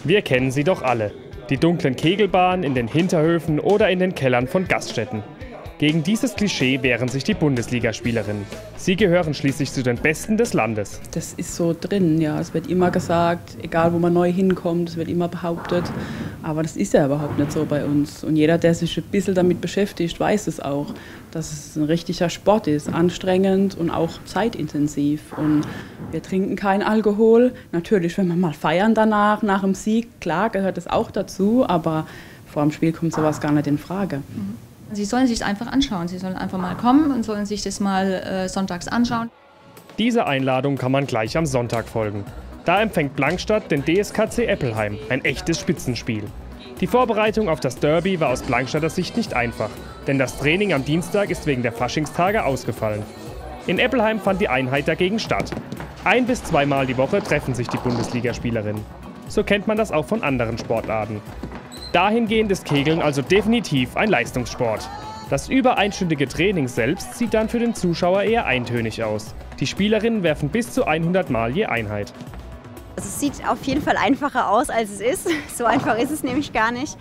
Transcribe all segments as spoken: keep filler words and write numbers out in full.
Wir kennen sie doch alle. Die dunklen Kegelbahnen in den Hinterhöfen oder in den Kellern von Gaststätten. Gegen dieses Klischee wehren sich die Bundesligaspielerinnen. Sie gehören schließlich zu den Besten des Landes. Das ist so drin, ja. Es wird immer gesagt, egal wo man neu hinkommt, es wird immer behauptet. Aber das ist ja überhaupt nicht so bei uns. Und jeder, der sich ein bisschen damit beschäftigt, weiß es auch, dass es ein richtiger Sport ist, anstrengend und auch zeitintensiv. Und wir trinken keinen Alkohol. Natürlich, wenn wir mal feiern danach, nach dem Sieg, klar gehört das auch dazu, aber vor dem Spiel kommt sowas gar nicht in Frage. Mhm. Sie sollen sich es einfach anschauen. Sie sollen einfach mal kommen und sollen sich das mal äh, sonntags anschauen. Dieser Einladung kann man gleich am Sonntag folgen. Da empfängt Blankstadt den D S K C Eppelheim, ein echtes Spitzenspiel. Die Vorbereitung auf das Derby war aus Blankstadter Sicht nicht einfach, denn das Training am Dienstag ist wegen der Faschingstage ausgefallen. In Eppelheim fand die Einheit dagegen statt. Ein- bis zweimal die Woche treffen sich die Bundesligaspielerinnen. So kennt man das auch von anderen Sportarten. Dahingehend ist Kegeln also definitiv ein Leistungssport. Das über einstündige Training selbst sieht dann für den Zuschauer eher eintönig aus. Die Spielerinnen werfen bis zu hundert Mal je Einheit. Also es sieht auf jeden Fall einfacher aus, als es ist. So einfach ist es nämlich gar nicht.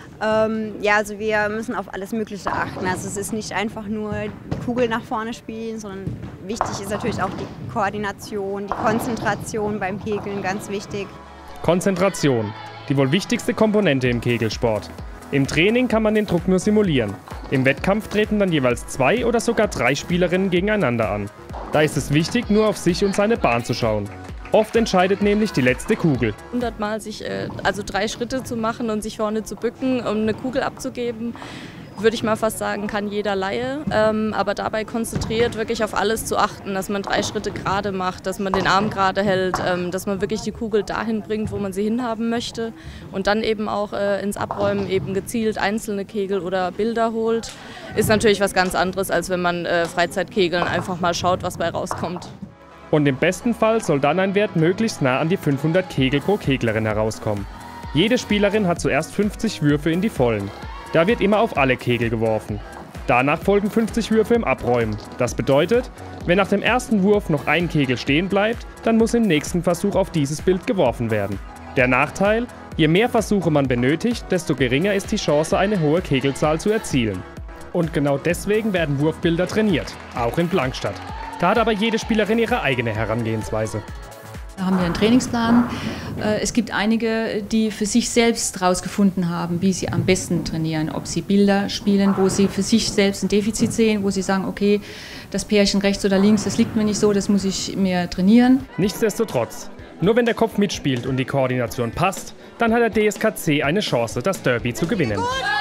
Ähm, ja, also wir müssen auf alles Mögliche achten. Also es ist nicht einfach nur die Kugel nach vorne spielen, sondern wichtig ist natürlich auch die Koordination, die Konzentration beim Kegeln, ganz wichtig. Konzentration. Die wohl wichtigste Komponente im Kegelsport. Im Training kann man den Druck nur simulieren. Im Wettkampf treten dann jeweils zwei oder sogar drei Spielerinnen gegeneinander an. Da ist es wichtig, nur auf sich und seine Bahn zu schauen. Oft entscheidet nämlich die letzte Kugel. hundertmal sich, äh, also drei Schritte zu machen und sich vorne zu bücken, um eine Kugel abzugeben, würde ich mal fast sagen, kann jeder Laie. Ähm, aber dabei konzentriert wirklich auf alles zu achten, dass man drei Schritte gerade macht, dass man den Arm gerade hält, ähm, dass man wirklich die Kugel dahin bringt, wo man sie hinhaben möchte. Und dann eben auch äh, ins Abräumen eben gezielt einzelne Kegel oder Bilder holt. Ist natürlich was ganz anderes, als wenn man äh, Freizeitkegeln einfach mal schaut, was bei rauskommt. Und im besten Fall soll dann ein Wert möglichst nah an die fünfhundert Kegel pro Keglerin herauskommen. Jede Spielerin hat zuerst fünfzig Würfe in die Vollen. Da wird immer auf alle Kegel geworfen. Danach folgen fünfzig Würfe im Abräumen. Das bedeutet, wenn nach dem ersten Wurf noch ein Kegel stehen bleibt, dann muss im nächsten Versuch auf dieses Bild geworfen werden. Der Nachteil: Je mehr Versuche man benötigt, desto geringer ist die Chance, eine hohe Kegelzahl zu erzielen. Und genau deswegen werden Wurfbilder trainiert, auch in Blankstadt. Da hat aber jede Spielerin ihre eigene Herangehensweise. Da haben wir einen Trainingsplan. Es gibt einige, die für sich selbst herausgefunden haben, wie sie am besten trainieren. Ob sie Bilder spielen, wo sie für sich selbst ein Defizit sehen, wo sie sagen, okay, das Pärchen rechts oder links, das liegt mir nicht so, das muss ich mehr trainieren. Nichtsdestotrotz, nur wenn der Kopf mitspielt und die Koordination passt, dann hat der D S K C eine Chance, das Derby zu gewinnen.